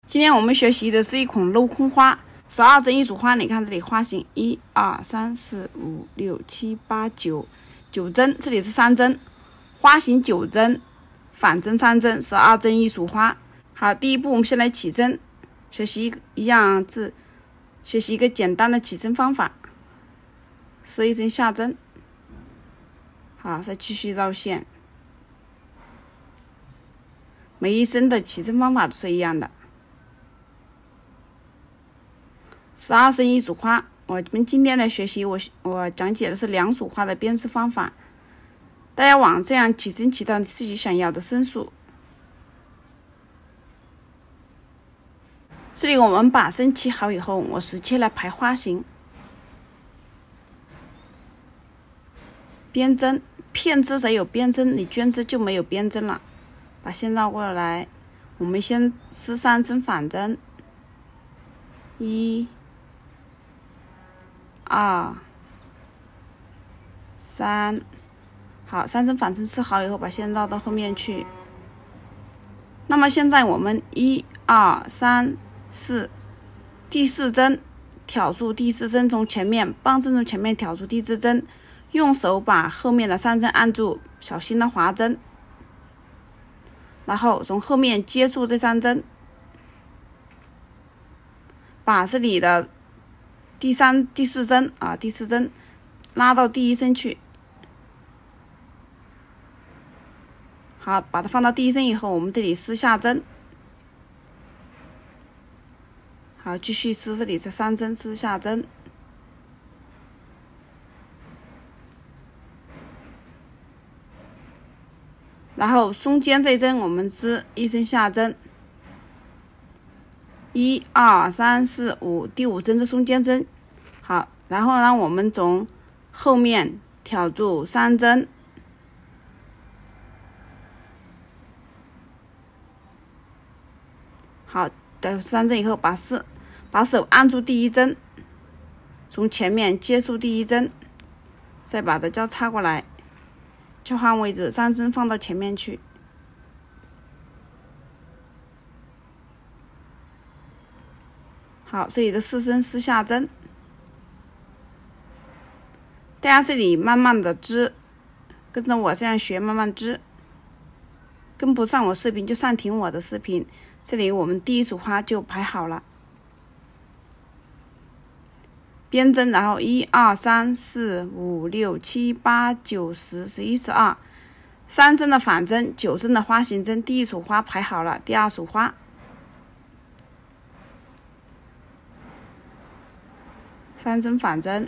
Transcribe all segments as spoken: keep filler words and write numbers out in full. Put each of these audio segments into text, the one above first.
今天我们学习的是一孔镂空花，十二针一束花。你看这里花型一二三四五六七八九九针，这里是三针，花型九针，反针三针，十二针一束花。好，第一步我们先来起针，学习一个一样字，学习一个简单的起针方法。十一针下针，好，再继续绕线。每一针的起针方法都是一样的。十二针一束花，我们今天的学习我我讲解的是两束花的编织方法，大家往这样起针起到自己想要的针数。这里我们把针起好以后，我直接来排花型。编针，片织则有编针，你绢织就没有编针了。把线绕过来，我们先丝三针反针，一、二、三，好，三针反针织好以后，把线绕到后面去。那么现在我们一、二、三、四，第四针挑住第四针，从前面棒针从前面挑出第四针，用手把后面的三针按住，小心的划针。然后从后面接住这三针，把这里的第三、第四针啊，第四针拉到第一针去。好，把它放到第一针以后，我们这里丝下针。好，继续丝这里是三针，丝下针。然后中间这一针我们织一针下针，一二三四五，第五针是中间针。好，然后呢，我们从后面挑住三针，好的三针以后，把手把手按住第一针，从前面接住第一针，再把它交叉过来。交换位置，三针放到前面去。好，这里的四针丝下针。大家这里慢慢的织，跟着我这样学，慢慢织。跟不上我视频就暂停我的视频。这里我们第一束花就排好了。编针，然后一二三四五六七八九十十一十二，三针的反针，九针的花型针，第一束花排好了，第二束花，三针反针，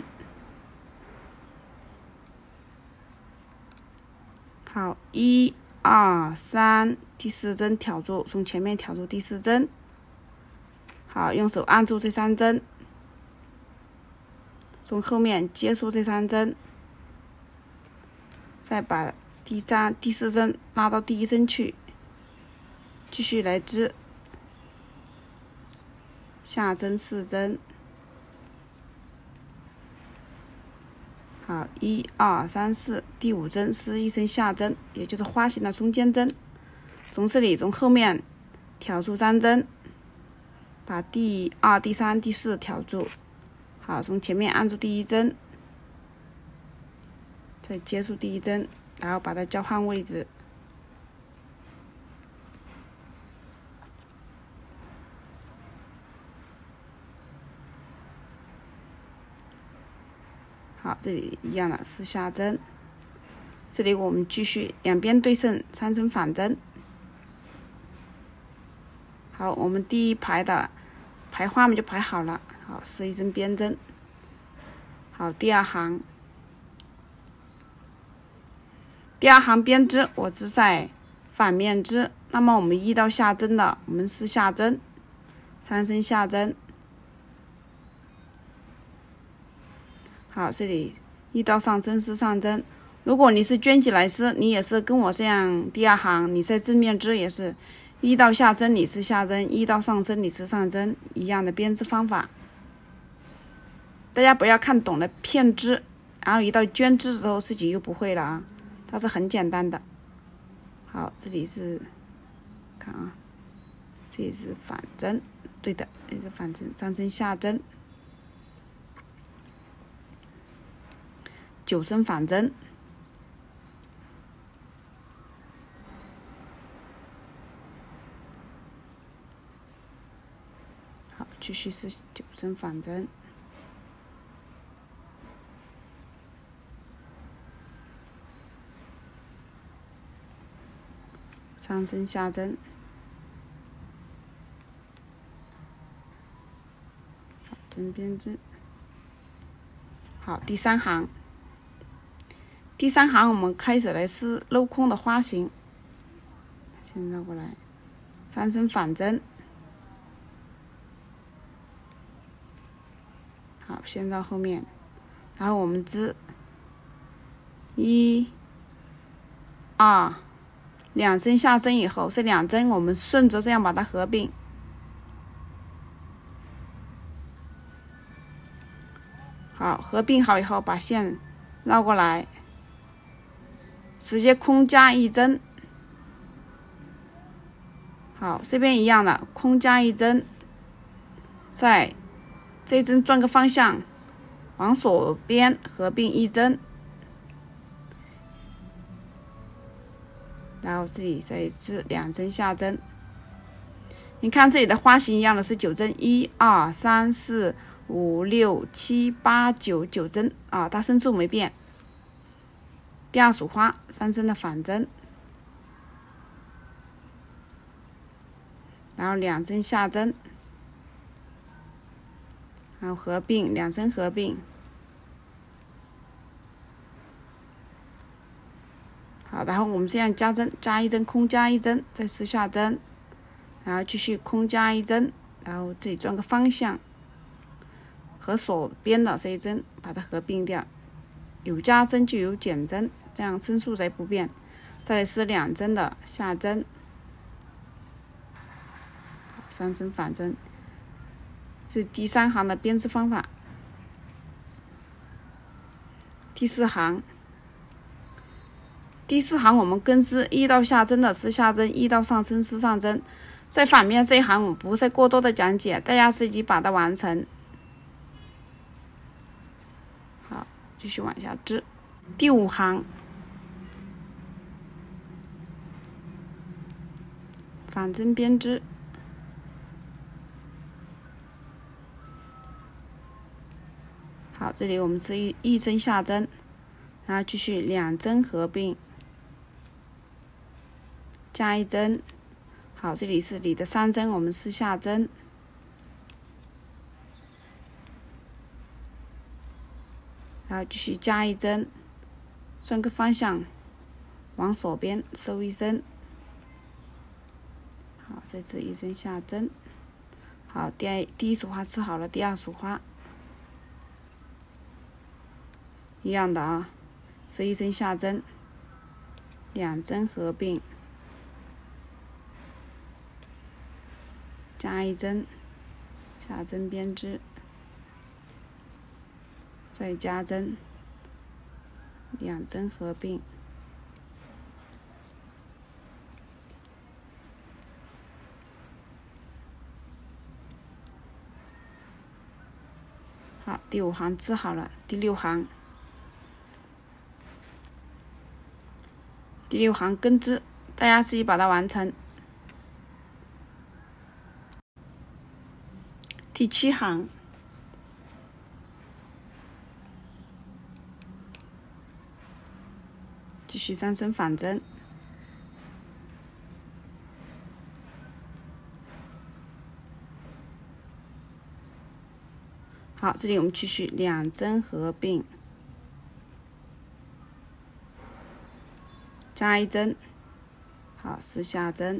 好，一二三，第四针挑住，从前面挑住第四针，好，用手按住这三针。从后面接住这三针，再把第三、第四针拉到第一针去，继续来织。下针四针，好，一二三四，第五针是一针下针，也就是花型的中间针。从这里从后面挑出三针，把第二、第三、第四挑住。好，从前面按住第一针，再接住第一针，然后把它交换位置。好，这里一样的是下针，这里我们继续两边对称，三针反针。好，我们第一排的排花们就排好了。好，是一针编针。好，第二行，第二行编织，我织在反面织。那么我们一到下针的，我们是下针，三针下针。好，这里一到上针是上针。如果你是卷起来织，你也是跟我这样，第二行你在正面织也是一到下针你是下针，一到上针你是上针，一样的编织方法。大家不要看懂了片织，然后一到绢织之后自己又不会了啊，它是很简单的。好，这里是看啊， 这里是反针，对的，这是反针，上针下针，九针反针。好，继续是九针反针。上针下针，针编织。好，第三行，第三行我们开始来是镂空的花型，先绕过来，三针反针。好，先到后面，然后我们织一、二。两针下针以后，这两针我们顺着这样把它合并，好，合并好以后，把线绕过来，直接空加一针。好，这边一样的，空加一针，在这一针转个方向，往左边合并一针。然后这里再织两针下针，你看这里的花型一样的是九针，一二三四五六七八九九针啊，它深处没变。第二束花三针的反针，然后两针下针，然后合并两针合并。好，然后我们这样加针，加一针，空加一针，再试下针，然后继续空加一针，然后这里转个方向，和左边的这一针把它合并掉，有加针就有减针，这样针数才不变。再是两针的下针，三针反针，这是第三行的编织方法。第四行。第四行我们跟织一到下针的是下针，一到上针是上针。在反面这一行我们不再过多的讲解，大家自己把它完成。好，继续往下织。第五行，反针编织。好，这里我们织一一针下针，然后继续两针合并。加一针，好，这里是里的三针，我们是下针，然后继续加一针，转个方向，往左边收一针，好，再织一针下针，好，第二第一束花织好了，第二束花一样的啊，织一针下针，两针合并。加一针，下针编织，再加针，两针合并，好，第五行织好了，第六行，第六行跟织，大家自己把它完成。第七行，继续三针反针，好，这里我们继续两针合并，加一针，好，是下针。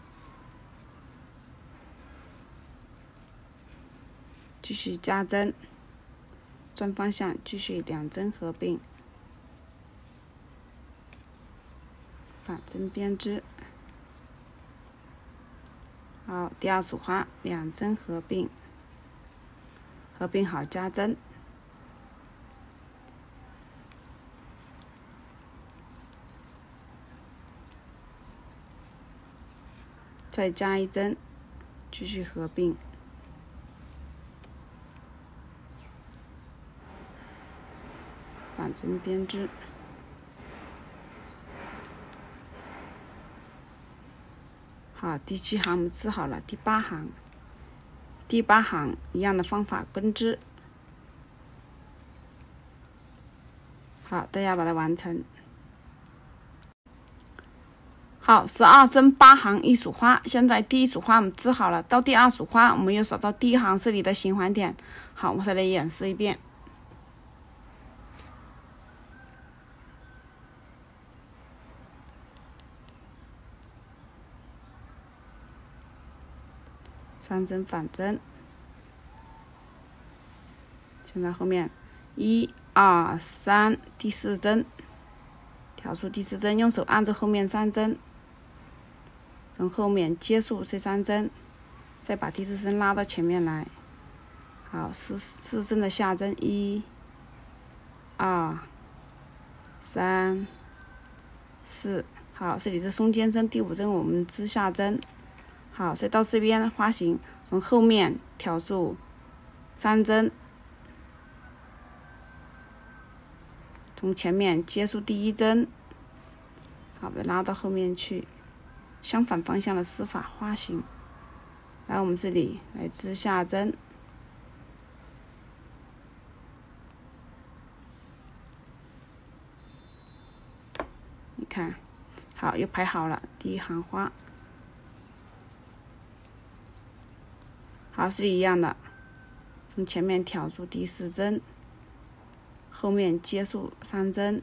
继续加针，转方向，继续两针合并，反针编织。好，第二束花两针合并，合并好加针，再加一针， 继续合并，反针编织。好，第七行我们织好了，第八行，第八行一样的方法跟织。好，大家把它完成。好，十二针八行一束花。现在第一束花我们织好了，到第二束花我们又扫到第一行这里的循环点。好，我再来演示一遍。三针反针，现在后面一二三，第四针，跳出第四针，用手按住后面三针，从后面结束这三针，再把第四针拉到前面来。好，四四针的下针，一、二、三、四。好，这里是中间针，第五针我们织下针。好，再到这边花型，从后面挑住三针，从前面结束第一针，好，把它拉到后面去，相反方向的织法花型。来，我们这里来织下针，你看，好，又排好了第一行花。好，是一样的，从前面挑住第四针，后面结束三针，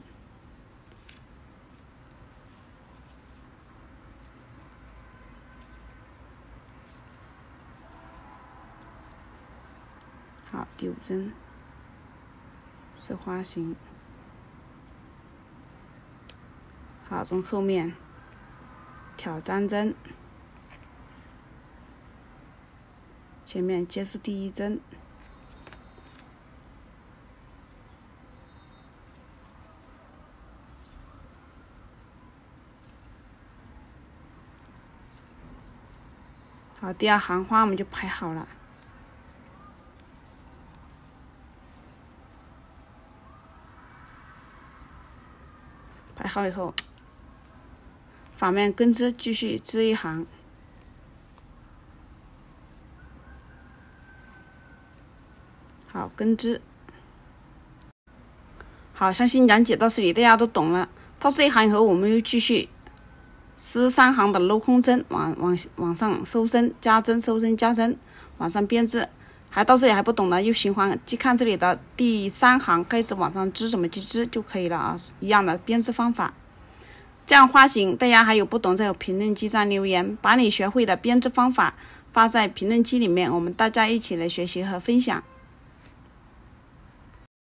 好，第五针是花型，好，从后面挑三针。前面结束第一针，好，第二行花我们就排好了，排好以后，反面跟织，继续织一行。好，跟织。好，相信讲解到这里大家都懂了。到这一行以后，我们又继续丝三行的镂空针，往往往上收针加针，收针加针，往上编织。还到这里还不懂的，又循环，就看这里的第三行开始往上织，怎么去织就可以了啊，一样的编织方法。这样花型，大家还有不懂，在有评论区上留言，把你学会的编织方法发在评论区里面，我们大家一起来学习和分享。